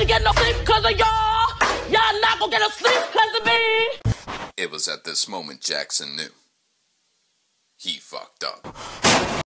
ain't get no sleep cause of y'all. Y'all not gonna get no sleep cause of me. It was at this moment Jackson knew. He fucked up.